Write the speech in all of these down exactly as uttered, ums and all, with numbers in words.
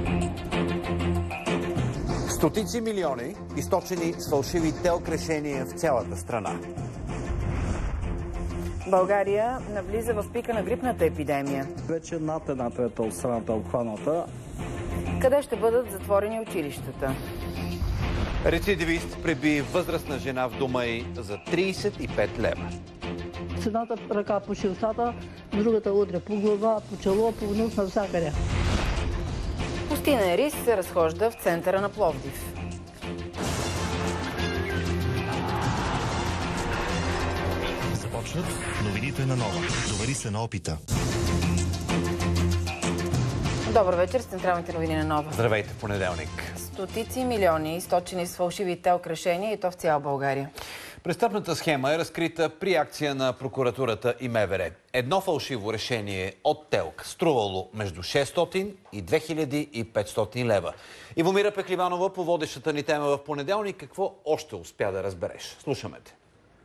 Стотици милиони, източени с фалшиви телк решения в цялата страна. България навлиза в пика на грипната епидемия. Вече над една трета от страната е обхваната. Къде ще бъдат затворени училищата? Рецидивист преби възрастна жена в дома й за трийсет и пет лева. С едната ръка по шилтата, другата удря по глава, по чело, по нос, навсякъде. Пустинен рис се разхожда в центъра на Пловдив. Започват новините на Нова. Довери се на опита. Добър вечер с централните новини на Нова. Здравейте в понеделник. Стотици милиони, източени с фалшиви телк решения и то в цяла България. Престъпната схема е разкрита при акция на прокуратурата и МВР. Едно фалшиво решение от телк струвало между шестстотин и две хиляди и петстотин лева. Ивомира Пехливанова по водещата ни тема в понеделник. Какво още успя да разбереш? Слушаме те.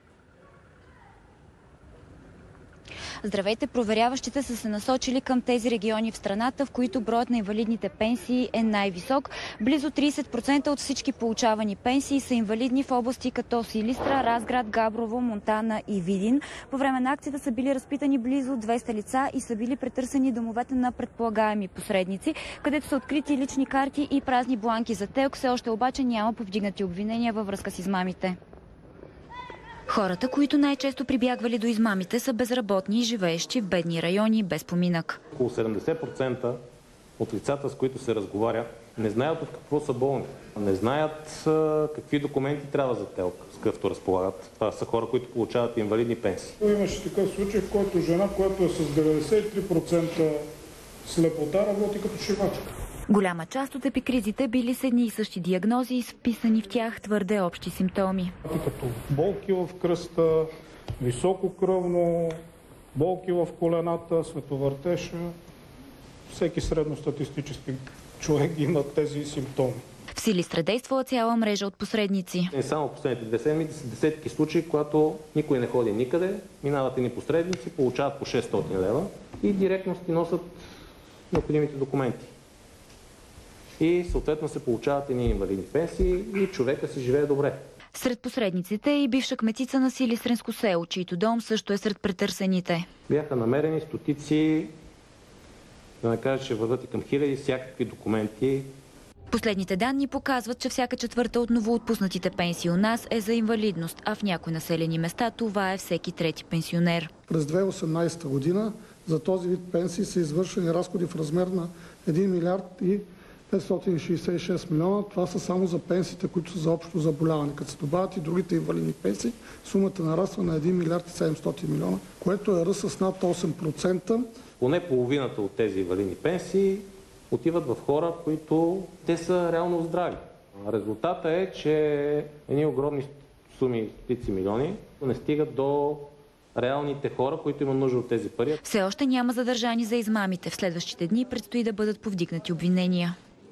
Здравейте, проверяващите са се насочили към тези региони в страната, в които броят на инвалидните пенсии е най-висок. Близо трийсет процента от всички получавани пенсии са инвалидни в области като Силистра, Разград, Габрово, Монтана и Видин. По време на акцията са били разпитани близо двеста лица и са били претърсени домовете на предполагаеми посредници, където са открити лични карти и празни бланки за телк. Все още обаче няма повдигнати обвинения във връзка с измамите. Хората, които най-често прибягвали до измамите, са безработни и живеещи в бедни райони без поминък. Около седемдесет процента от лицата, с които се разговаря, не знаят от какво са болни. Не знаят а, какви документи трябва за телк, с какъвто разполагат. Това са хора, които получават инвалидни пенсии. Имаше такъв случай, в който жена, която е с деветдесет и три процента слепота, работи като шивачка. Голяма част от епикризите били с едни и същи диагнози и вписани в тях твърде общи симптоми. Като болки в кръста, високо кръвно, болки в колената, световъртеша. Всеки средностатистически човек има тези симптоми. В Силистра действала цяла мрежа от посредници. Не само последните две седмици са десетки случаи, когато никой не ходи никъде, минават едни посредници, получават по шестстотин лева и директно си носят необходимите документи. И съответно се получават едни инвалидни пенсии и човека си живее добре. Сред посредниците е и бивша кметица на Силистренско село, чийто дом също е сред претърсените. Бяха намерени стотици, да не кажа, че върват и към хиляди всякакви документи. Последните данни показват, че всяка четвърта от новоотпуснатите пенсии у нас е за инвалидност, а в някои населени места това е всеки трети пенсионер. През две хиляди и осемнадесета година за този вид пенсии са извършени разходи в размер на един милиард и петстотин шейсет и шест милиона. Това са само за пенсиите, които са за общо заболяване. Като се добавят и другите инвалидни пенсии, сумата нараства на един милиард и седемстотин милиона, което е ръст с над осем процента. Поне половината от тези инвалидни пенсии отиват в хора, които те са реално здрави. Резултата е, че едни огромни суми, стотици милиони, не стигат до реалните хора, които имат нужда от тези пари. Все още няма задържани за измамите. В следващите дни предстои да бъдат повдигнати обвинения.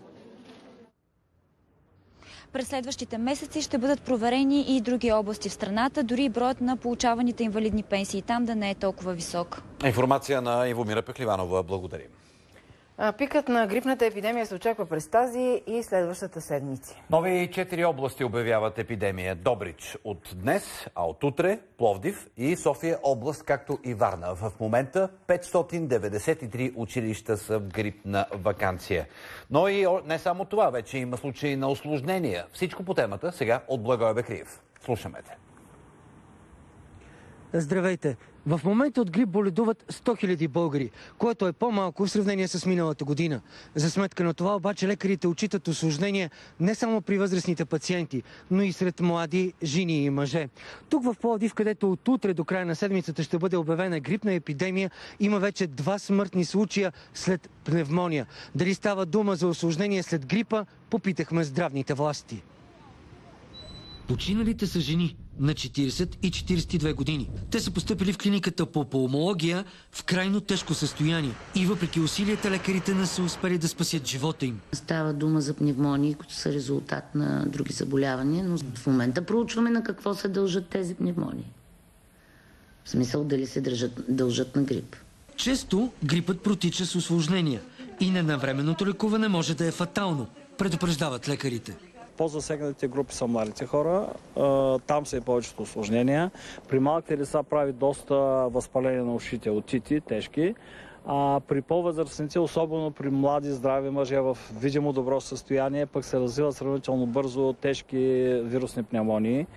През следващите месеци ще бъдат проверени и други области в страната, дори броят на получаваните инвалидни пенсии там да не е толкова висок. Информация на Ивомира Пехливанова. Благодарим. Пикът на грипната епидемия се очаква през тази и следващата седмици. Нови четири области обявяват епидемия. Добрич от днес, а от утре Пловдив и София област, както и Варна. В момента петстотин деветдесет и три училища са в грипна ваканция. Но и не само това, вече има случаи на усложнения. Всичко по темата сега от Благой Бекриев. Слушаме те. Здравейте! В момента от грип боледуват сто хиляди българи, което е по-малко в сравнение с миналата година. За сметка на това обаче лекарите отчитат усложнения не само при възрастните пациенти, но и сред млади жени и мъже. Тук в Пловдив, където от утре до края на седмицата ще бъде обявена грипна епидемия, има вече два смъртни случая след пневмония. Дали става дума за усложнение след грипа, попитахме здравните власти. Починалите са жени на четирийсет и четирийсет и две години. Те са постъпили в клиниката по пулмология в крайно тежко състояние. И въпреки усилията, лекарите не са успели да спасят живота им. Става дума за пневмонии, които са резултат на други заболявания, но в момента проучваме на какво се дължат тези пневмонии. В смисъл дали се дължат, дължат на грип. Често грипът протича с усложнения. и ненавременното лекуване може да е фатално, предупреждават лекарите. По-засегнатите групи са младите хора, там са и повечето осложнения. При малките деца прави доста възпаление на ушите, отити, тежки. А при по-възрастните, особено при млади, здрави мъже в видимо добро състояние, пък се развиват сравнително бързо тежки вирусни пневмонии.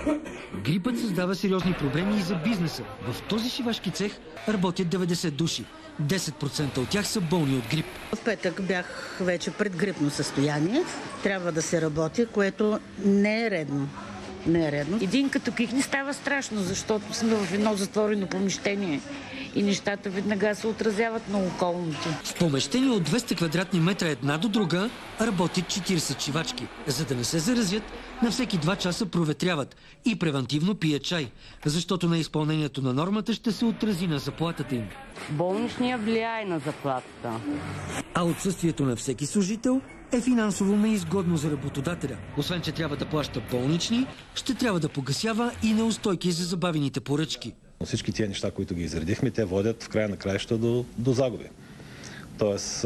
Грипът създава сериозни проблеми и за бизнеса. В този шивашки цех работят деветдесет души. десет процента от тях са болни от грип. В петък бях вече предгрипно състояние. Трябва да се работи, което не е редно. Не е редно. Един като кихне става страшно, защото сме в едно затворено помещение и нещата веднага се отразяват на околните. В помещение от двеста квадратни метра една до друга работят четиридесет шивачки. За да не се заразят, на всеки два часа проветряват и превентивно пият чай, защото на изпълнението на нормата ще се отрази на заплатата им. Болничния влияе на заплатата. А отсъствието на всеки служител е финансово неизгодно за работодателя. Освен, че трябва да плаща болнични, ще трябва да погасява и неустойки за забавените поръчки. Всички тия неща, които ги изредихме, те водят в края на краища до, до загуби. Тоест,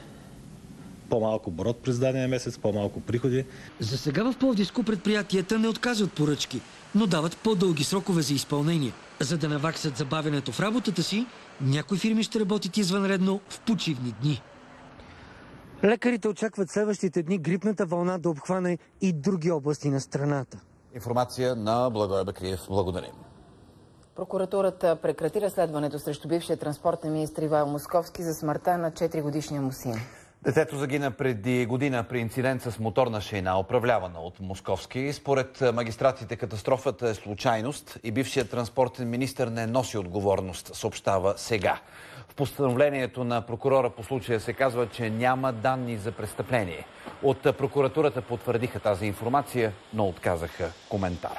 по-малко оборот през дадения месец, по-малко приходи. За сега в Пловдивско предприятията не отказват поръчки, но дават по-дълги срокове за изпълнение. За да наваксат забавянето в работата си, някои фирми ще работят извънредно в почивни дни. Лекарите очакват следващите дни грипната вълна да обхване и други области на страната. Информация на Благой Бекриев. Благодарим. Прокуратурата прекрати разследването срещу бившия транспортен министър Ивайло Московски за смъртта на четиригодишния му син. Детето загина преди година при инцидент с моторна шейна, управлявана от Московски. Според магистратите катастрофата е случайност и бившият транспортен министър не носи отговорност, съобщава сега. В постановлението на прокурора по случая се казва, че няма данни за престъпление. От прокуратурата потвърдиха тази информация, но отказаха коментар.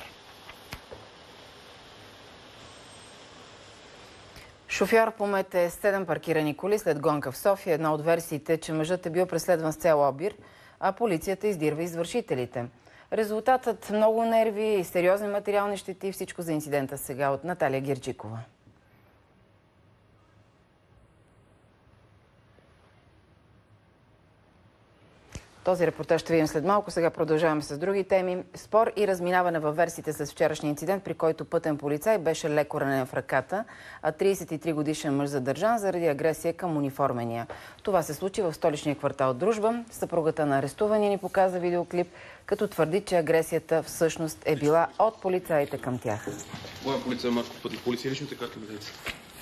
Шофьор помете седем паркирани коли след гонка в София. Една от версиите, че мъжът е бил преследван с цял обир, а полицията издирва извършителите. Резултатът много нерви и сериозни материални щети. Всичко за инцидента сега от Наталия Гирджикова. Този репортаж ще видим след малко. Сега продължаваме с други теми. Спор и разминаване във версиите с вчерашния инцидент, при който пътен полицай беше леко ранен в ръката, а тридесет и три годишен мъж задържан заради агресия към униформения. Това се случи в столичния квартал Дружба. Съпругата на арестувания ни показа видеоклип, като твърди, че агресията всъщност е била от полицаите към тях. Главен полицай Марков, пътни полиция, личните карти ми дайте.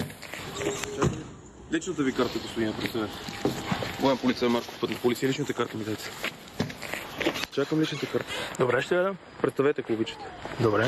Личната ви карта, господин председател. Главен полицай Марков, пътни полиция, личните карти ми дайте. Чакам личните карти. Добре, ще я дам. Представете, ако обичате. Добре.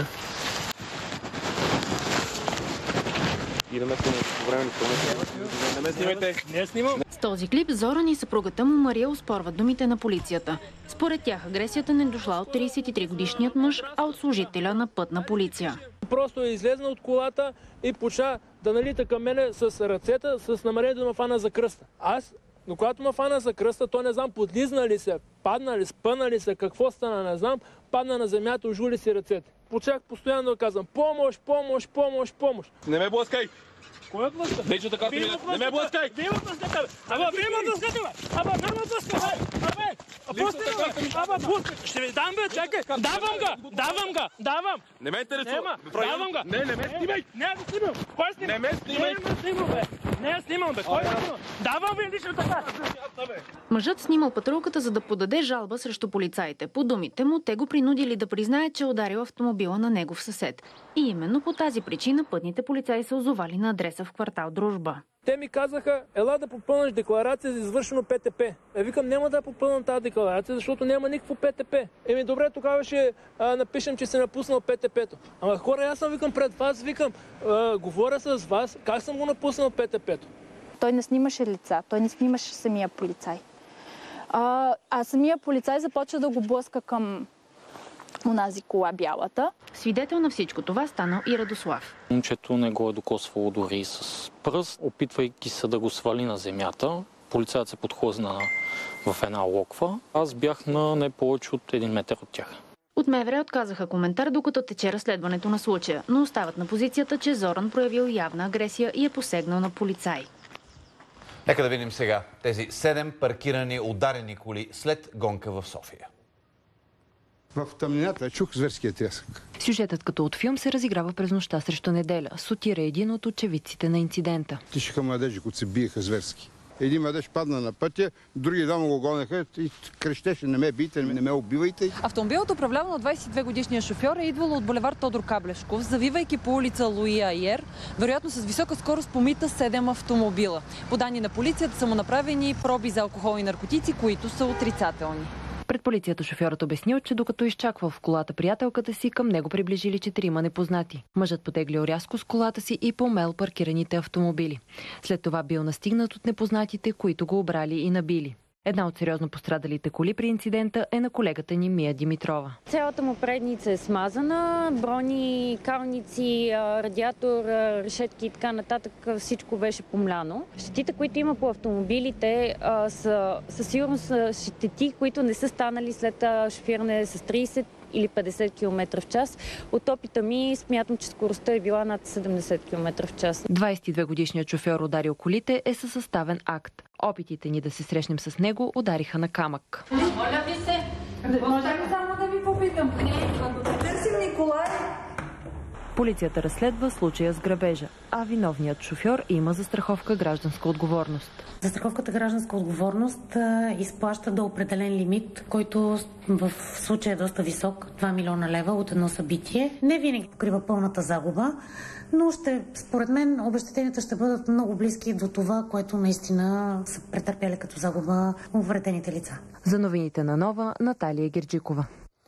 И да ме снимате по време на това. Не ме снимайте. Не снимам. С този клип Зоран и съпругата му Мария оспорват думите на полицията. Според тях агресията не дошла от тридесет и три годишният мъж, а от служителя на пътна полиция. Просто е излезна от колата и почна да налита към мене с ръцета, с намерение да ме фана за кръста. Аз, но когато ме фана за кръста, то не знам подлизна ли се, падна ли, спъна ли се, какво стана, не знам, падна на земята, ожули си ръцете. Почнах постоянно да казвам помощ, помощ, помощ, помощ. Не ме блъскай! Кой е блъска? Личната карта ми не ме блъскай! Вие ме блъскате, бе! Ама вие ме блъскате, бе! Ама вие ме блъскате, бе! Абе! Пусти ме, бе! Ама пусти! Ще ви дам, бе, чакай! Давам га! Давам га! Давам! Не ме интересува! Давам га! Не, не ме снимай! Не, не снимам! Кой снимам? Не ме снимай! Не ме снимам, бе! Не я снимам, бе! Кой снимам? Давам ви личната карта! Мъжът снимал патрулката, за да подаде жалба срещу полицаите. По думите му, те го принудили да признае, че е ударил автомобила на негов съсед. И именно по тази причина пътните полицаи се озовали на адреса в квартал Дружба. Те ми казаха, ела да попълниш декларация за извършено ПТП. Е, викам, няма да попълнам тази декларация, защото няма никакво ПТП. Еми, добре, тогава ще а, напишем, че си напуснал ПТП-то. Ама хора, аз съм викам пред вас, викам, а, говоря с вас, как съм го напуснал ПТП-то. Той не снимаше лица, той не снимаше самия полицай. А, а самия полицай започва да го блъска към онази кола бялата. Свидетел на всичко това стана и Радослав. Момчето не го е докосвало дори с пръст, опитвайки се да го свали на земята. Полицаят се подхлъзна в една локва. Аз бях на не повече от един метър от тях. От МВР отказаха коментар, докато тече разследването на случая, но остават на позицията, че Зоран проявил явна агресия и е посегнал на полицай. Нека да видим сега тези седем паркирани ударени коли след гонка в София. В тъмнината чух зверския трясък. Сюжетът като от филм се разиграва през нощта срещу неделя. Сотир е един от очевидците на инцидента. Тишеха младежи, които се биеха зверски. Един младеж падна на пътя, други двама го гонеха и крещеше: не ме бийте, не ме убивайте. Автомобилът, управляван от двадесет и две годишния шофьор, е идвало от булевард Тодор Каблешков, завивайки по улица Луи Айер, вероятно с висока скорост помита седем автомобила. По данни на полицията са му направени проби за алкохол и наркотици, които са отрицателни. Пред полицията шофьорът обяснил, че докато изчаквал в колата приятелката си, към него приближили четирима непознати. Мъжът потеглил рязко с колата си и помел паркираните автомобили. След това бил настигнат от непознатите, които го обрали и набили. Една от сериозно пострадалите коли при инцидента е на колегата ни Мия Димитрова. Цялата му предница е смазана, брони, калници, радиатор, решетки и така нататък, всичко беше помляно. Щетите, които има по автомобилите, са със сигурност щети, които не са станали след шофиране с тридесет или петдесет километра в час. От опита ми смятам, че скоростта е била над седемдесет километра в час. двадесет и две годишният шофьор ударил колите е със съставен акт. Опитите ни да се срещнем с него удариха на камък. Моля ви се, може ли само да ви попитам? Търсим Николай. Полицията разследва случая с грабежа, а виновният шофьор има застраховка гражданска отговорност. Застраховката гражданска отговорност а, изплаща до определен лимит, който в случая е доста висок, два милиона лева от едно събитие. Не винаги покрива пълната загуба, но ще, според мен обезщетенията ще бъдат много близки до това, което наистина са претърпяли като загуба увредените лица. За новините на Нова, Наталия Герджикова.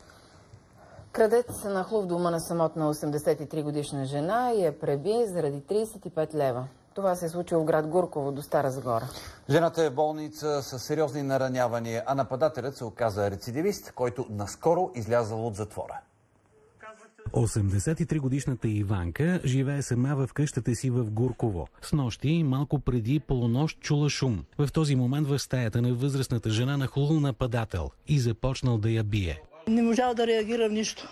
Крадец се нахлу в дома на самотна осемдесет и три годишна жена и я преби заради тридесет и пет лева. Това се е случило в град Гурково до Стара Загора. Жената е в болница с сериозни наранявания, а нападателят се оказа рецидивист, който наскоро излязъл от затвора. осемдесет и три годишната Иванка живее сама в къщата си в Гурково. Снощи, малко преди полунощ, чула шум. В този момент в стаята на възрастната жена нахлул нападател и започнал да я бие. Не можа да реагирам нищо.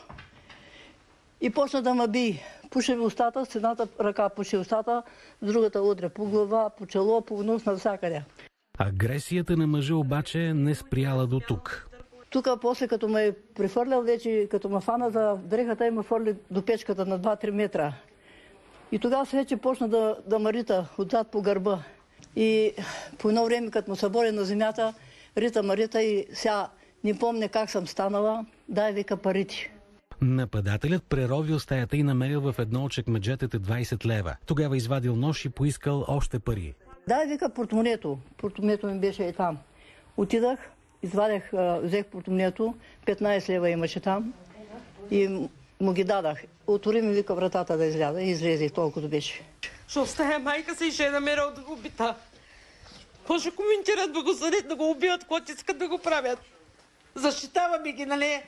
И почна да ме бие. Пуше в устата, с едната ръка пуши устата, с другата удря по глава, по чело, по нос, навсякъде. Агресията на мъжа обаче не спряла до тук. Тук после като ме е прехвърлял вече, като ме фана за дрехата и ме фърли до печката на два-три метра. И тогава се вече почна да, да ме рита отзад по гърба. И по едно време, като му събори на земята, рита ме рита и сега не помня как съм станала, дай вика парите. Нападателят преровил стаята и намерил в едно от чекмеджетата двадесет лева. Тогава извадил нож и поискал още пари. Дай вика портмонето. Портмонето ми беше и там. Отидах, извадех, взех портмонето, петнадесет лева имаше там и му ги дадах. Отвори ми вика вратата да изляза и излезе, толкова беше. Ще оставя майка си и ще е намерил да го убита. Какво ще коментират, да го съдят, да го убиват, когато искат да го правят? Защитаваме ги, нали?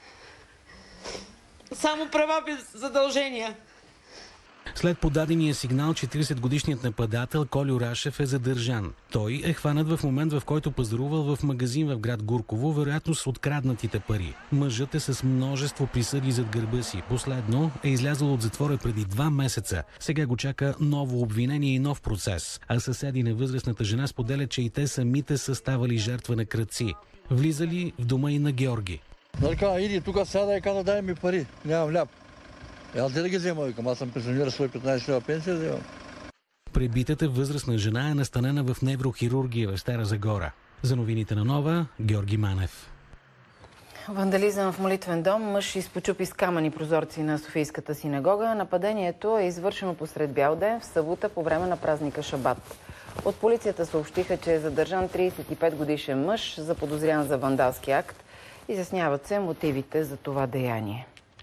Само права без задължения. След подадения сигнал, четиридесетгодишният нападател Колю Рашев е задържан. Той е хванат в момент, в който пазарувал в магазин в град Гурково, вероятно с откраднатите пари. Мъжът е с множество присъди зад гърба си. Последно е излязъл от затвора преди два месеца. Сега го чака ново обвинение и нов процес. А съседи на възрастната жена споделят, че и те самите са ставали жертва на крадци. Влизали в дома и на Георги. Нарка, иди тук сяда и каза, дай ми пари, нямам ляп. И аз да ги взема, викам, аз съм пенсионер, свои петнадесет лева пенсия вземам. Пребитата възрастна жена е настанена в неврохирургия в Стара Загора. За новините на Нова, Георги Манев. Вандализъм в молитвен дом. Мъж изпочупи с камъни прозорци на Софийската синагога. Нападението е извършено посред бял ден в събота по време на празника Шабат. От полицията съобщиха, че е задържан тридесет и пет годишен мъж, заподозрян за вандалски акт. Изясняват се мотивите за това деяние.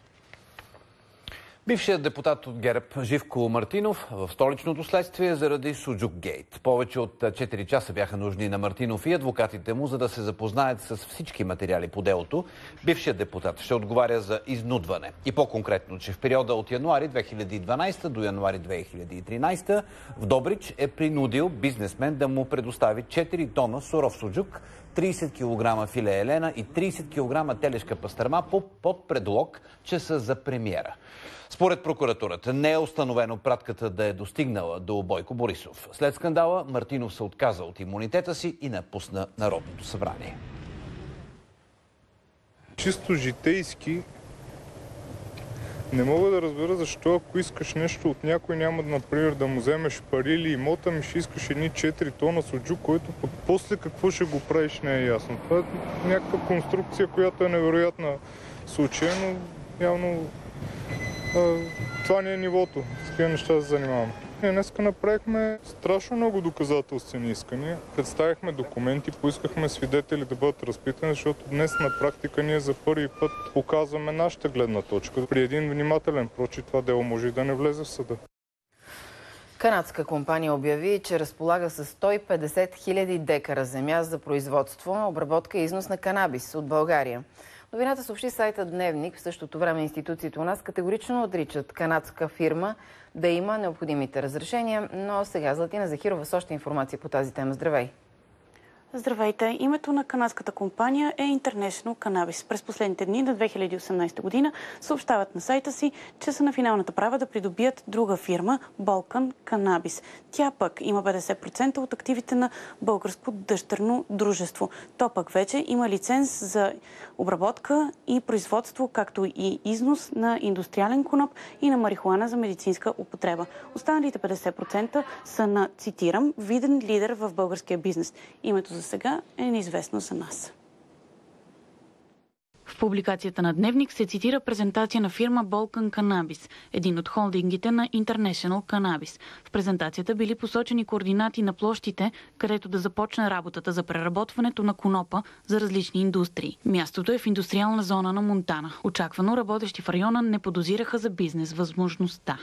Бившият депутат от ГЕРБ Живко Мартинов в столичното следствие заради Суджук Гейт. Повече от четири часа бяха нужни на Мартинов и адвокатите му, за да се запознаят с всички материали по делото. Бившият депутат ще отговаря за изнудване. И по-конкретно, че в периода от януари две хиляди и дванадесета до януари две хиляди и тринадесета в Добрич е принудил бизнесмен да му предостави четири тона суров суджук трийсет килограма филе елена и трийсет килограма телешка пастърма под предлог, че са за премиера. Според прокуратурата не е установено пратката да е достигнала до Бойко Борисов. След скандала Мартинов се отказа от имунитета си и напусна Народното събрание. Чисто житейски не мога да разбера защо, ако искаш нещо от някой, няма, например, да му вземеш пари или имота, ми ще искаш едни четири тона суджук, който пък после какво ще го правиш не е ясно. Това е някаква конструкция, която е невероятна случая, но явно а, това не е нивото. С такива неща да се занимаваме. Ние днеска направихме страшно много доказателствени искания. Представихме документи, поискахме свидетели да бъдат разпитани, защото днес на практика ние за първи път показваме нашата гледна точка. При един внимателен прочит това дело може и да не влезе в съда. Канадска компания обяви, че разполага с сто и петдесет хиляди декара земя за производство, обработка и износ на канабис от България. Новината съобщи сайта Дневник. В същото време институциите у нас категорично отричат канадска фирма да има необходимите разрешения. Но сега Златина Захирова с още информация по тази тема. Здравей! Здравейте! Името на канадската компания е International Cannabis. През последните дни на две хиляди и осемнадесета година съобщават на сайта си, че са на финалната права да придобият друга фирма Balkan Cannabis. Тя пък има петдесет процента от активите на българско дъщерно дружество. То пък вече има лиценз за обработка и производство, както и износ на индустриален коноп и на марихуана за медицинска употреба. Останалите петдесет процента са на, цитирам, виден лидер в българския бизнес. Името за сега е неизвестно за нас. В публикацията на Дневник се цитира презентация на фирма Balkan Cannabis, един от холдингите на International Cannabis. В презентацията били посочени координати на площите, където да започне работата за преработването на конопа за различни индустрии. Мястото е в индустриална зона на Монтана. Очаквано работещи в района не подозираха за бизнес възможността.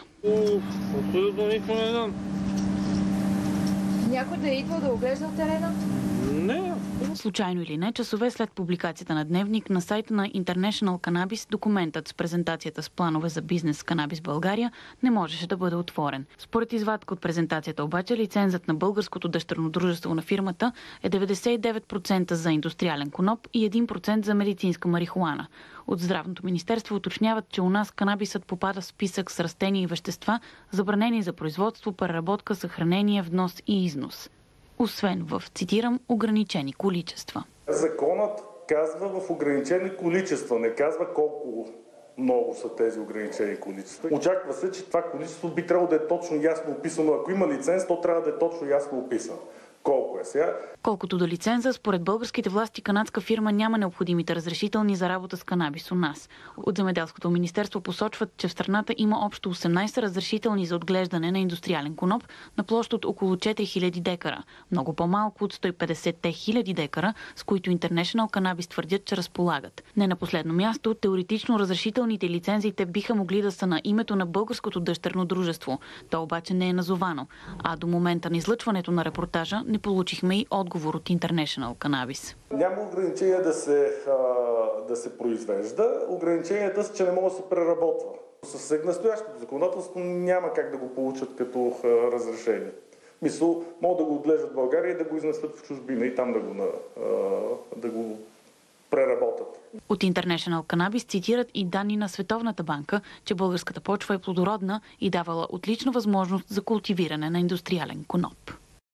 Някой да е идвал да оглежда терена? Не. Случайно или не, часове след публикацията на Дневник на сайта на International Cannabis, документът с презентацията с планове за бизнес с канабис България не можеше да бъде отворен. Според извадка от презентацията обаче, лицензът на българското дъщерно дружество на фирмата е деветдесет и девет процента за индустриален коноп и един процент за медицинска марихуана. От Здравното министерство уточняват, че у нас канабисът попада в списък с растения и вещества, забранени за производство, преработка, съхранение, внос и износ. Освен в, цитирам, ограничени количества. Законът казва в ограничени количества, не казва колко много са тези ограничени количества. Очаква се, че това количество би трябвало да е точно ясно описано. Ако има лиценз, то трябва да е точно ясно описано. Колко е сега? Колкото до лиценза, според българските власти канадска фирма няма необходимите разрешителни за работа с канабис у нас. От Земеделското министерство посочват, че в страната има общо осемнадесет разрешителни за отглеждане на индустриален коноп на площ от около четири хиляди декара. Много по-малко от сто и петдесет хиляди декара, с които International Cannabis твърдят, че разполагат. Не на последно място, теоретично разрешителните лицензиите биха могли да са на името на българското дъщерно дружество. То обаче не е назовано. А до момента на излъчването на репортажа не получихме и отговор от International Cannabis. Няма ограничение да се, а, да се произвежда. Ограниченията са, че не може да се преработва. С настоящото законодателство няма как да го получат като а, разрешение. Мисъл, могат да го отглеждат в България и да го изнесат в чужбина и там да го, а, да го преработят. От International Cannabis цитират и данни на Световната банка, че българската почва е плодородна и давала отлична възможност за култивиране на индустриален коноп.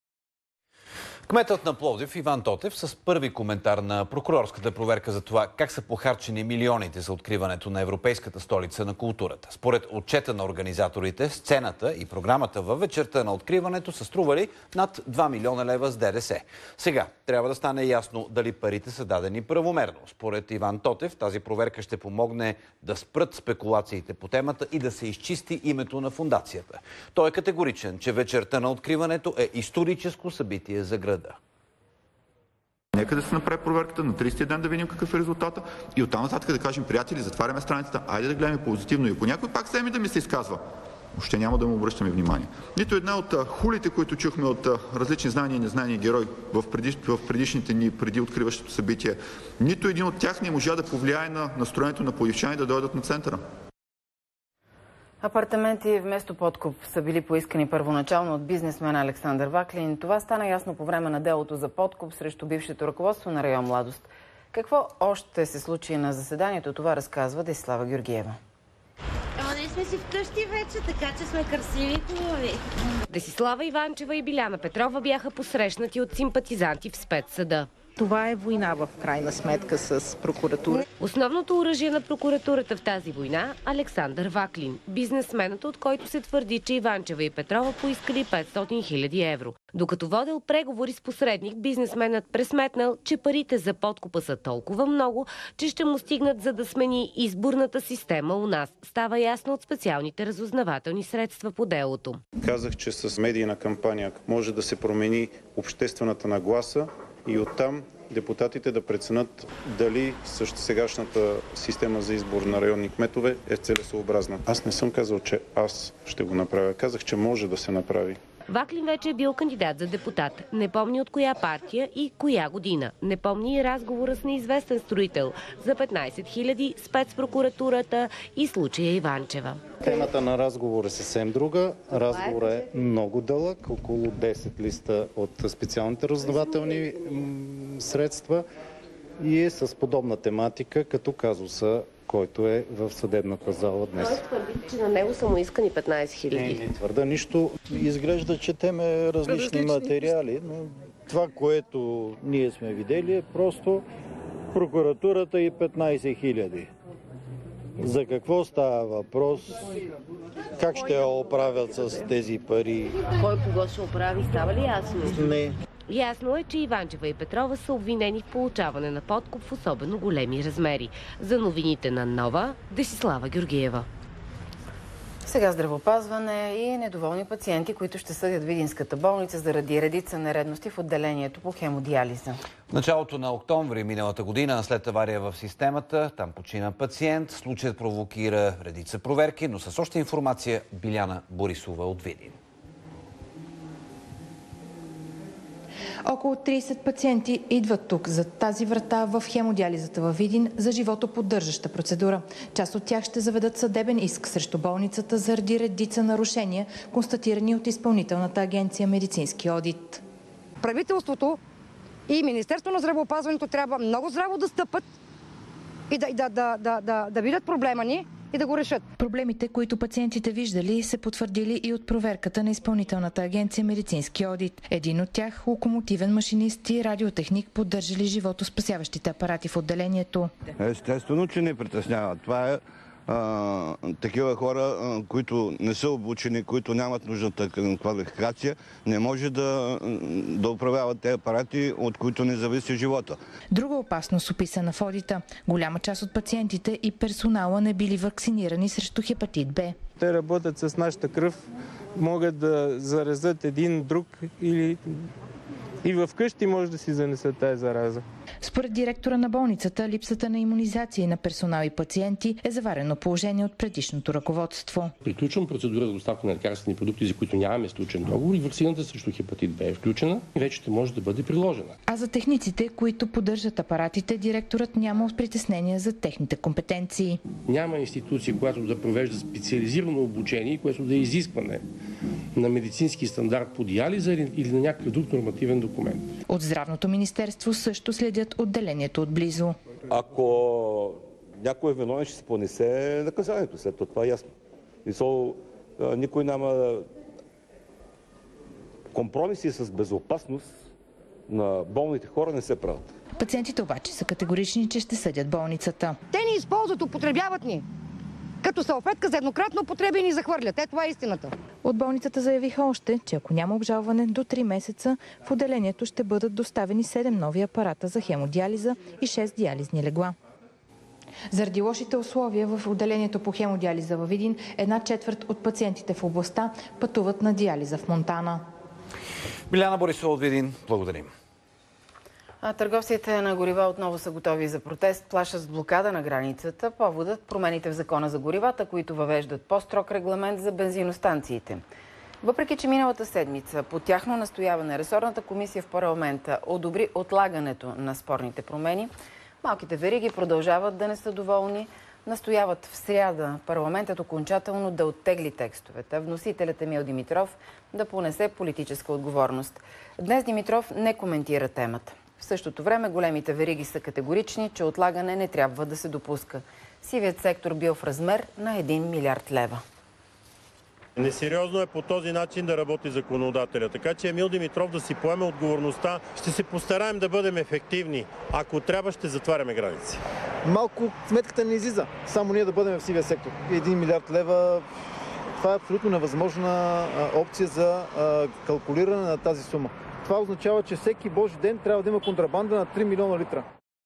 Кметът на Пловдив Иван Тотев с първи коментар на прокурорската проверка за това как са похарчени милионите за откриването на Европейската столица на културата. Според отчета на организаторите, сцената и програмата във вечерта на откриването са стрували над два милиона лева с ДДС. Сега трябва да стане ясно дали парите са дадени правомерно. Според Иван Тотев тази проверка ще помогне да спрат спекулациите по темата и да се изчисти името на фондацията. Той е категоричен, че вечерта на откриването е историческо събитие за града. Нека да се направи проверката на тридесети ден да видим какъв е резултата и оттам нататък да кажем, приятели, затваряме страницата, айде да гледаме позитивно и ако някой пак вземе да ми се изказва, още няма да му обръщаме внимание. Нито една от хулите, които чухме от различни знания и незнания герои в, предиш, в предишните дни, преди откриващото събитие, нито един от тях не можа да повлияе на настроението на пловдивчани да дойдат на центъра. Апартаменти вместо подкуп са били поискани първоначално от бизнесмена Александър Ваклин. Това стана ясно по време на делото за подкуп срещу бившето ръководство на район Младост. Какво още се случи на заседанието, това разказва Десислава Георгиева. Ама ние сме си вкъщи вече, така че сме красиви и хубави. Десислава Иванчева и Биляна Петрова бяха посрещнати от симпатизанти в спецсъда. Това е война в крайна сметка с прокуратура. Основното оръжие на прокуратурата в тази война – Александър Ваклин, бизнесменът, от който се твърди, че Иванчева и Петрова поискали петстотин хиляди евро. Докато водил преговори с посредник, бизнесменът пресметнал, че парите за подкупа са толкова много, че ще му стигнат, за да смени изборната система у нас. Става ясно от специалните разузнавателни средства по делото. Казах, че с медийна кампания може да се промени обществената нагласа и оттам депутатите да преценят дали също сегашната система за избор на районни кметове е целесообразна. Аз не съм казал, че аз ще го направя. Казах, че може да се направи. Ваклин вече е бил кандидат за депутат. Не помни от коя партия и коя година. Не помни и разговора с неизвестен строител за петнайсет хиляди, спецпрокуратурата и случая Иванчева. Темата на разговор е съвсем друга. Разговорът е много дълъг, около десет листа от специалните разузнавателни средства и е с подобна тематика, като казуса, който е в съдебната зала днес. Той твърди, че на него са му искани петнайсет хиляди. Не, не твърда нищо. Изглежда, че теме различни, различни материали, но това, което ние сме видели, е просто прокуратурата и петнайсет хиляди. За какво става въпрос? Как ще я оправят с тези пари? Кой кого ще оправи? Става ли ясно? Не. Ясно е, че Иванчева и Петрова са обвинени в получаване на подкуп в особено големи размери. За новините на Нова, Десислава Георгиева. Сега здравеопазване и недоволни пациенти, които ще съдят Видинската болница заради редица нередности в отделението по хемодиализа. В началото на октомври миналата година, след авария в системата, там почина пациент. Случаят провокира редица проверки, но с още информация Биляна Борисова от Видин. Около трийсет пациенти идват тук, за тази врата в хемодиализата във Видин за животоподдържаща процедура. Част от тях ще заведат съдебен иск срещу болницата заради редица нарушения, констатирани от Изпълнителната агенция медицински одит. Правителството и Министерството на здравеопазването трябва много здраво да стъпат и да, да, да, да, да, да видят проблема ни и да го решат. Проблемите, които пациентите виждали, се потвърдили и от проверката на Изпълнителната агенция медицински одит. Един от тях, локомотивен машинист и радиотехник, поддържали животоспасяващите апарати в отделението. Естествено, че не притеснява. Това е а, такива хора, а, които не са обучени, които нямат нужната квалификация, не може да, да управляват тези апарати, от които не зависи живота. Друга опасност, описана в одита. Голяма част от пациентите и персонала не били вакцинирани срещу хепатит Б. Те работят с нашата кръв, могат да заразят един друг или и в къщи може да си занесат тази зараза. Според директора на болницата, липсата на имунизации на персонал и пациенти е заварено положение от предишното ръководство. Приключвам процедура за доставка на лекарствени продукти, за които нямаме сключен договор, и ваксината срещу хепатит Б е включена и вече ще може да бъде приложена. А за техниците, които поддържат апаратите, директорът няма притеснения за техните компетенции. Няма институция, която да провежда специализирано обучение, което да е изискване на медицински стандарт по диализа или на някакъв друг нормативен документ. От Здравното министерство също следят отделението отблизо. Ако някой е виновен, ще се понесе наказанието. След това е ясно. Мисъл, никой няма компромиси с безопасност на болните хора не се правят. Пациентите обаче са категорични, че ще съдят болницата. Те ни използват, употребяват ни. Като салфетка за еднократно употреби ни захвърлят. Е, това е истината. От болницата заявиха още, че ако няма обжалване до три месеца, в отделението ще бъдат доставени седем нови апарата за хемодиализа и шест диализни легла. Заради лошите условия в отделението по хемодиализа във Видин, една четвърт от пациентите в областта пътуват на диализа в Монтана. Биляна Борисова от Видин, благодарим. А търговците на горива отново са готови за протест. Плашат с блокада на границата. Поводът промените в закона за горивата, които въвеждат по-строг регламент за бензиностанциите. Въпреки че миналата седмица по тяхно настояване ресорната комисия в парламента одобри отлагането на спорните промени, малките вериги продължават да не са доволни. настояват в сряда парламентът окончателно да оттегли текстовете. Вносителят Емил Димитров да понесе политическа отговорност. Днес Димитров не коментира темата. В същото време големите вериги са категорични, че отлагане не трябва да се допуска. Сивият сектор бил в размер на един милиард лева. Несериозно е по този начин да работи законодателя. Така че Емил Димитров да си поеме отговорността. Ще се постараем да бъдем ефективни. Ако трябва, ще затваряме граници. Малко сметката не излиза. Само ние да бъдем в сивия сектор. Един милиард лева, това е абсолютно невъзможна опция за калкулиране на тази сума. Това означава, че всеки божи ден трябва да има контрабанда на три милиона литра.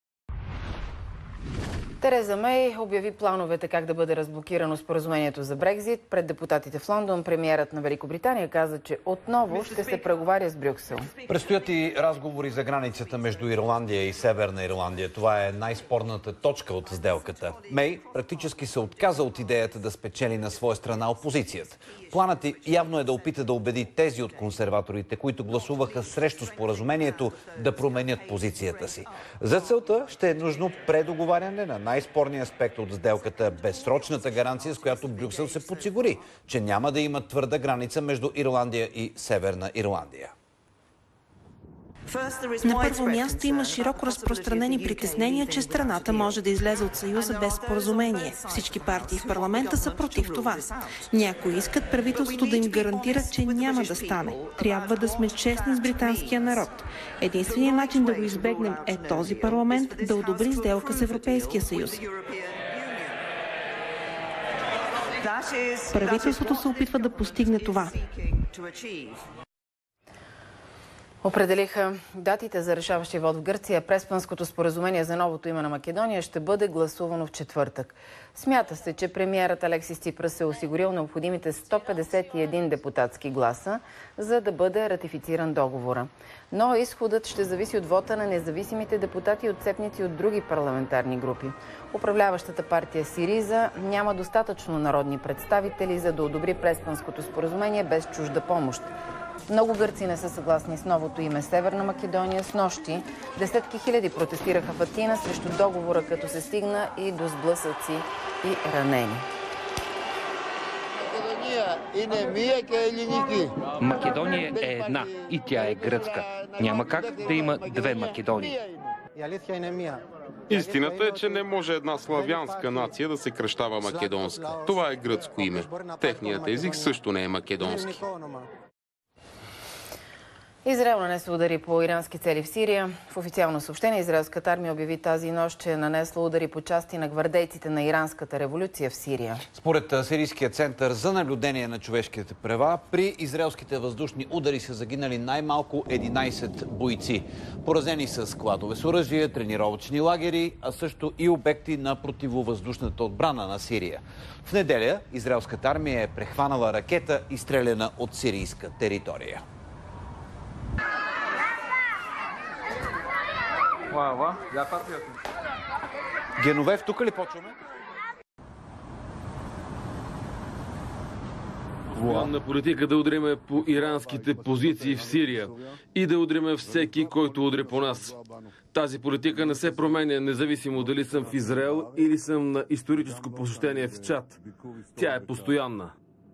Тереза Мей обяви плановете как да бъде разблокирано споразумението за Брекзит. Пред депутатите в Лондон премиерът на Великобритания каза, че отново ще се преговаря с Брюксел. Предстоят и разговори за границата между Ирландия и Северна Ирландия. Това е най-спорната точка от сделката. Мей практически се отказа от идеята да спечели на своя страна опозицията. Планът явно е да опита да убеди тези от консерваторите, които гласуваха срещу споразумението, да променят позицията си. За целта ще е нужно предоговаряне на най-спорния аспект от сделката, безсрочната гаранция, с която Брюксел се подсигури, че няма да има твърда граница между Ирландия и Северна Ирландия. На първо място има широко разпространени притеснения, че страната може да излезе от Съюза без споразумение. Всички партии в парламента са против това. Някои искат правителството да им гарантира, че няма да стане. Трябва да сме честни с британския народ. Единственият начин да го избегнем е този парламент да одобри сделка с Европейския съюз. Правителството се опитва да постигне това. Определиха датите за решаващия вод в Гърция. Преспанското споразумение за новото име на Македония ще бъде гласувано в четвъртък. Смята се, че премиерът Алексис Ципрас е осигурил необходимите сто петдесет и един депутатски гласа, за да бъде ратифициран договора. Но изходът ще зависи от вота на независимите депутати и отцепници от други парламентарни групи. Управляващата партия Сириза няма достатъчно народни представители, за да одобри Преспанското споразумение без чужда помощ. Много гърци не са съгласни с новото име Северна Македония. С нощи десетки хиляди протестираха в Атина срещу договора, като се стигна и до сблъсъци и ранени. Македония е една и тя е гръцка. Няма как да има две Македонии. Истината е, че не може една славянска нация да се кръщава македонска. Това е гръцко име. Техният език също не е македонски. Израел нанесе удари по ирански цели в Сирия. В официално съобщение израелската армия обяви тази нощ, че е нанесла удари по части на гвардейците на иранската революция в Сирия. Според Сирийския център за наблюдение на човешките права, при израелските въздушни удари са загинали най-малко единайсет бойци. Поразени са складове с оръжие, тренировъчни лагери, а също и обекти на противовъздушната отбрана на Сирия. В неделя израелската армия е прехванала ракета, изстреляна от сирийска територия. Геновев, тук ли почваме? Военна политика да удриме по иранските позиции в Сирия и да удриме всеки, който удри по нас. Тази политика не се променя, независимо дали съм в Израел или съм на историческо посещение в Чад. Тя е постоянна.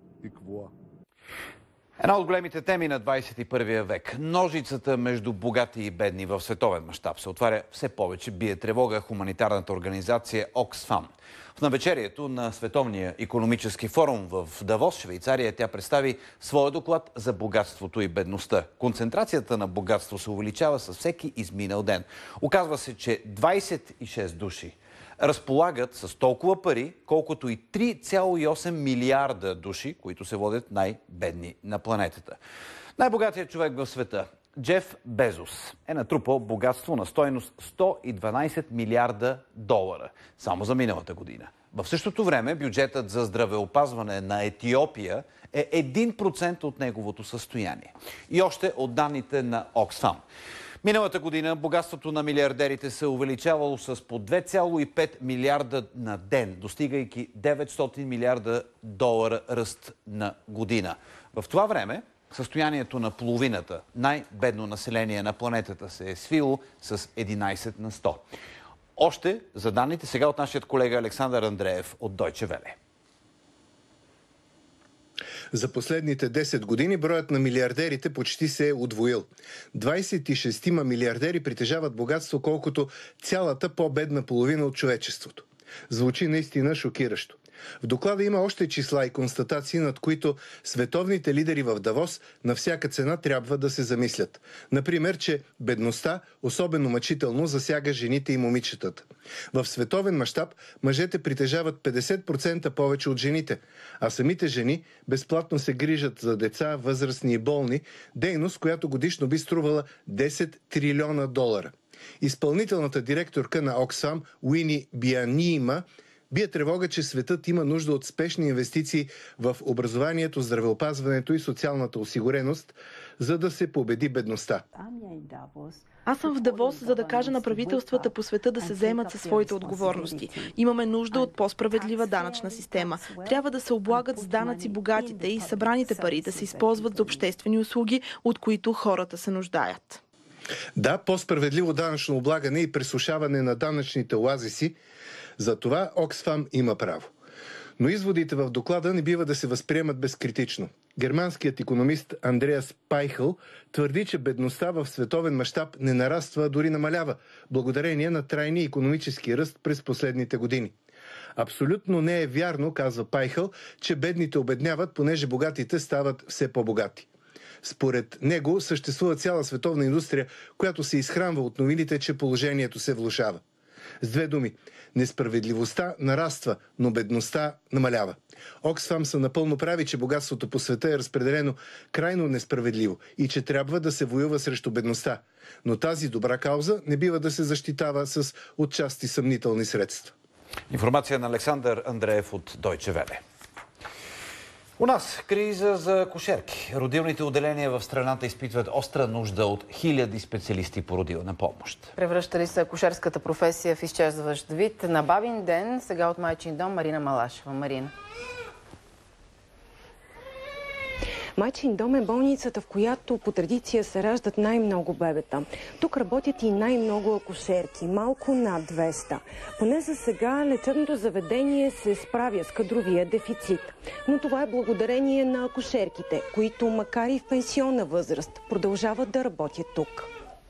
Една от големите теми на двайсет и първия век. Ножицата между богати и бедни в световен мащаб се отваря все повече. Бие тревога хуманитарната организация Оксфам. В навечерието на Световния икономически форум в Давос, Швейцария, тя представи своя доклад за богатството и бедността. Концентрацията на богатство се увеличава със всеки изминал ден. Оказва се, че двайсет и шест души разполагат с толкова пари, колкото и три цяло и осем милиарда души, които се водят най-бедни на планетата. Най-богатият човек в света, Джеф Безос, е натрупал богатство на стойност сто и дванайсет милиарда долара само за миналата година. В същото време бюджетът за здравеопазване на Етиопия е един процент от неговото състояние. И още от данните на Оксфам. Миналата година богатството на милиардерите се увеличавало с по две цяло и пет милиарда на ден, достигайки деветстотин милиарда долара ръст на година. В това време състоянието на половината най-бедно население на планетата се е свило с единайсет на сто. Още за данните сега от нашия колега Александър Андреев от Deutsche Welle. За последните десет години броят на милиардерите почти се е удвоил. двадесет и шест милиардери притежават богатство, колкото цялата по-бедна половина от човечеството. Звучи наистина шокиращо. В доклада има още числа и констатации, над които световните лидери в Давос на всяка цена трябва да се замислят. Например, че бедността особено мъчително засяга жените и момичетата. В световен мащаб мъжете притежават петдесет процента повече от жените, а самите жени безплатно се грижат за деца, възрастни и болни, дейност, която годишно би струвала десет трилиона долара. Изпълнителната директорка на Оксфам Уини Бианиима бие тревога, че светът има нужда от спешни инвестиции в образованието, здравеопазването и социалната осигуреност, за да се победи бедността. Аз съм в Давос, за да кажа на правителствата по света да се заемат със своите отговорности. Имаме нужда от по-справедлива данъчна система. Трябва да се облагат с данъци богатите и събраните пари да се използват за обществени услуги, от които хората се нуждаят. Да, по-справедливо данъчно облагане и пресушаване на данъчните оазиси. За това Оксфам има право. Но изводите в доклада не бива да се възприемат безкритично. Германският икономист Андреас Пайхъл твърди, че бедността в световен мащаб не нараства, а дори намалява, благодарение на трайния икономически ръст през последните години. Абсолютно не е вярно, казва Пайхъл, че бедните обедняват, понеже богатите стават все по-богати. Според него съществува цяла световна индустрия, която се изхранва от новините, че положението се влошава. С две думи, несправедливостта нараства, но бедността намалява. Оксфам са напълно прави, че богатството по света е разпределено крайно несправедливо и че трябва да се воюва срещу бедността. Но тази добра кауза не бива да се защитава с отчасти съмнителни средства. Информация на Александър Андреев от Deutsche Welle. У нас криза за акушерки. Родилните отделения в страната изпитват остра нужда от хиляди специалисти по родилна помощ. Превръща ли се акушерската професия в изчезващ вид? На бабин ден, сега от Майчин дом, Марина Малашева. Марина. Майчин дом е болницата, в която по традиция се раждат най-много бебета. Тук работят и най-много акушерки, малко над двеста. Поне за сега лечебното заведение се справя с кадровия дефицит. Но това е благодарение на акушерките, които макар и в пенсионна възраст продължават да работят тук.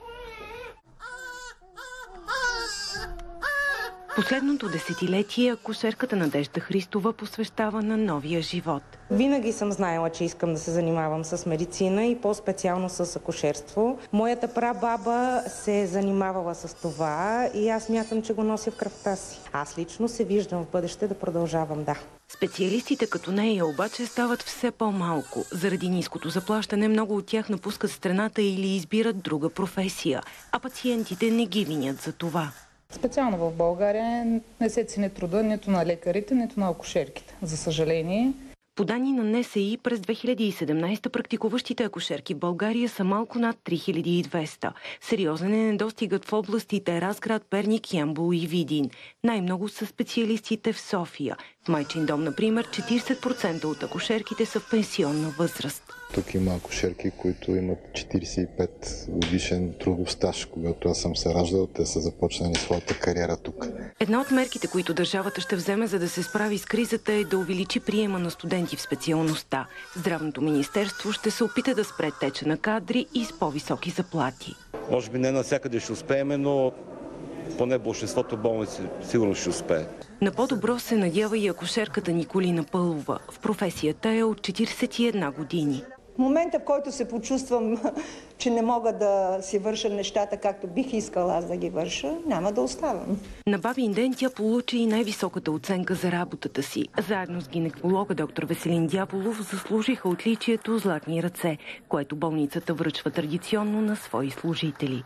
Последното десетилетие акушерката Надежда Христова посвещава на новия живот. Винаги съм знаела, че искам да се занимавам с медицина и по-специално с акушерство. Моята прабаба се е занимавала с това и аз мятам, че го нося в кръвта си. Аз лично се виждам в бъдеще да продължавам, да. Специалистите като нея обаче стават все по-малко. Заради ниското заплащане много от тях напускат страната или избират друга професия, а пациентите не ги винят за това. Специално в България не се цени труда нито на лекарите, нито на акушерките, за съжаление. По данни на Н С И през две хиляди и седемнадесета практикуващите акушерки в България са малко над три хиляди и двеста. Сериозен е недостигът в областите Разград, Перник, Ямбол и Видин. Най-много са специалистите в София. В Майчин дом, например, четиридесет процента от акушерките са в пенсионна възраст. Тук има акушерки, които имат четиридесет и пет годишен трудов стаж. Когато аз съм се раждал, те са започнали своята кариера тук. Една от мерките, които държавата ще вземе, за да се справи с кризата, е да увеличи приема на студенти в специалността. Здравното министерство ще се опита да спре теча на кадри и с по-високи заплати. Може би не навсякъде ще успеем, но поне большинството болници сигурно ще успее. На по-добро се надява и акушерката Николина Пълова. В професията е от четиридесет и една години. В момента, в който се почувствам, че не мога да си върша нещата, както бих искала аз да ги върша, няма да оставам. На бабин ден тя получи и най-високата оценка за работата си. Заедно с гинеколога доктор Веселин Дяволов заслужиха отличието Златни ръце, което болницата връчва традиционно на свои служители.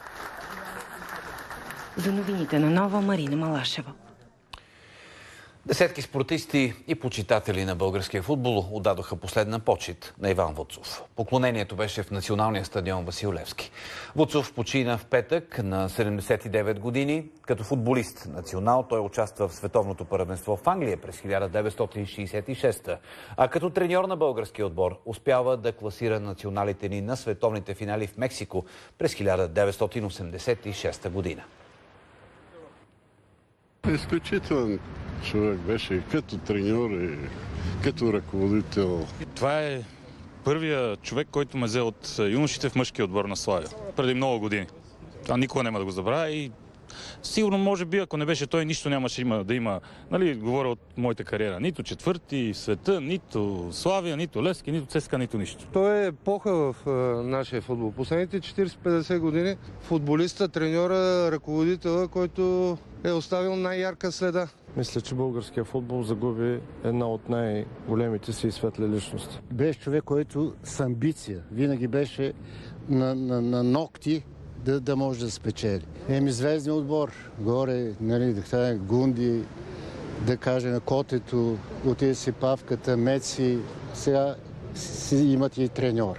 За новините на Нова, Марина Малашева. Десетки спортисти и почитатели на българския футбол отдадоха последна почит на Иван Вуцов. Поклонението беше в националния стадион Васил Левски. Вуцов почина в петък на седемдесет и девет години. Като футболист национал той участва в световното първенство в Англия през хиляда деветстотин шейсет и шеста, а като треньор на българския отбор успява да класира националите ни на световните финали в Мексико през хиляда деветстотин осемдесет и шеста година. Изключителен човек беше като треньор и като ръководител. Това е първият човек, който ме взе от юношите в мъжкия отбор на Славия. Преди много години. Това никога няма да го забравя и сигурно, може би, ако не беше той, нищо нямаше има, да има, нали, говоря от моята кариера. Нито четвърти света, нито Славия, нито Левски, нито ЦСКА, нито нищо. Той е епоха в а, нашия футбол. Последните четирийсет-петдесет години футболиста, треньора, ръководителя, който е оставил най-ярка следа. Мисля, че българския футбол загуби една от най-големите си светли личности. Беше човек, който с амбиция винаги беше на, на, на ногти да, да може да спечели. Еми звездния отбор, горе, нали, да Гунди, да каже на Котето, отиде си Павката, Меци, сега си имат и треньор.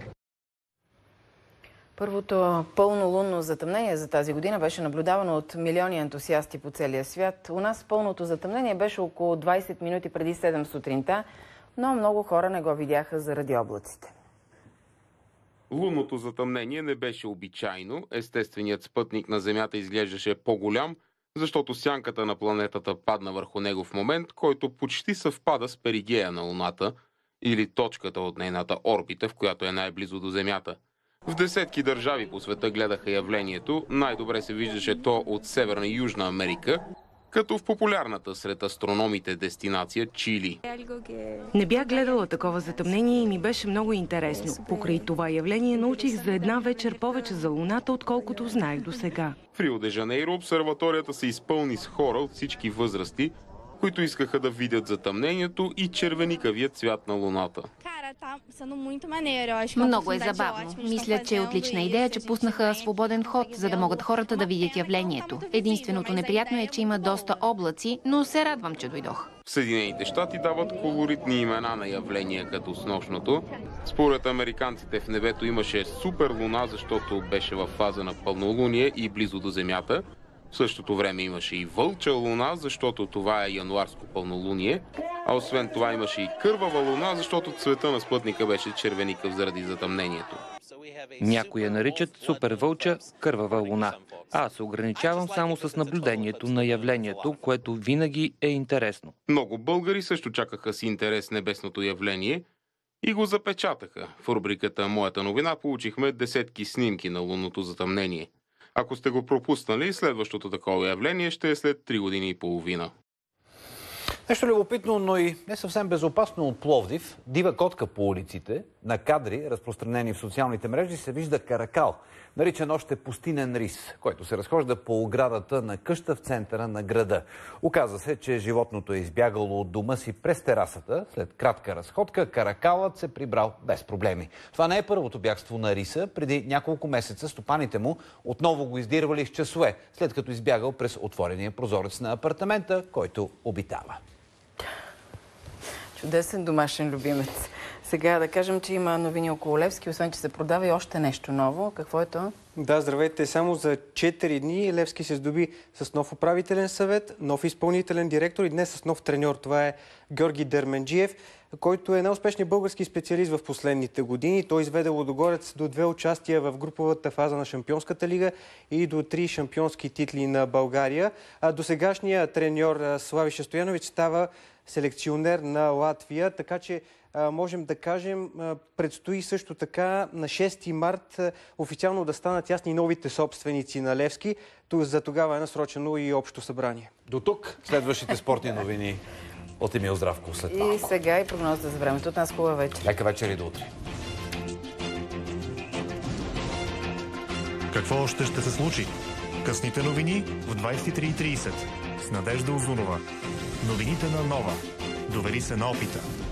Първото пълно лунно затъмнение за тази година беше наблюдавано от милиони ентусиасти по целия свят. У нас пълното затъмнение беше около двайсет минути преди седем сутринта, но много хора не го видяха заради облаците. Лунното затъмнение не беше обичайно. Естественият спътник на Земята изглеждаше по-голям, защото сянката на планетата падна върху него в момент, който почти съвпада с перигея на Луната или точката от нейната орбита, в която е най-близо до Земята. В десетки държави по света гледаха явлението. Най-добре се виждаше то от Северна и Южна Америка, като в популярната сред астрономите дестинация Чили. Не бях гледала такова затъмнение и ми беше много интересно. Покрай това явление научих за една вечер повече за Луната, отколкото знаех до сега. В Рио де Жанейро обсерваторията се изпълни с хора от всички възрасти, които искаха да видят затъмнението и червеникавия цвят на Луната. Много е забавно. Мисля, че е отлична идея, че пуснаха свободен ход, за да могат хората да видят явлението. Единственото неприятно е, че има доста облаци, но се радвам, че дойдох. В Съединените щати дават колоритни имена на явления като снощното. Според американците в небето имаше супер луна, защото беше в фаза на пълнолуние и близо до Земята. В същото време имаше и вълча луна, защото това е януарско пълнолуние, а освен това имаше и кървава луна, защото цвета на спътника беше червеникъв заради затъмнението. Някои я наричат супер вълча, кървава луна. Аз се ограничавам само с наблюдението на явлението, което винаги е интересно. Много българи също чакаха с интерес небесното явление и го запечатаха. В рубриката «Моята новина» получихме десетки снимки на лунното затъмнение. Ако сте го пропуснали, следващото такова явление ще е след три години и половина. Нещо любопитно, но и не съвсем безопасно от Пловдив. Дива котка по улиците, на кадри, разпространени в социалните мрежи, се вижда каракал, наричан още пустинен рис, който се разхожда по оградата на къща в центъра на града. Оказва се, че животното е избягало от дома си през терасата. След кратка разходка, каракалът се прибрал без проблеми. Това не е първото бягство на риса. Преди няколко месеца стопаните му отново го издирвали с часове, след като избягал през отворения прозорец на апартамента, който обитава. Чудесен домашен любимец. Сега да кажем, че има новини около Левски, освен че се продава и още нещо ново. Какво е то? Да, здравейте. Само за четири дни Левски се здоби с нов управителен съвет, нов изпълнителен директор и днес с нов треньор. Това е Георги Дерменджиев, който е най-успешният български специалист в последните години. Той изведе Лудогорец до две участия в груповата фаза на Шампионската лига и до три шампионски титли на България. А досегашният треньор Слави Стоянович става селекционер на Латвия, така че а, можем да кажем, а, предстои също така на шести март а, официално да станат ясни новите собственици на Левски. За тогава е насрочено и общо събрание. До тук следващите спортни новини от Емил Здравко след малко. И сега и прогнозата за времето. От нас хубава вечер. Лека вечер и до утре. Какво още ще се случи? Късните новини в двайсет и три и трийсет с Надежда Озунова. Новините на Нова. Довери се на опита.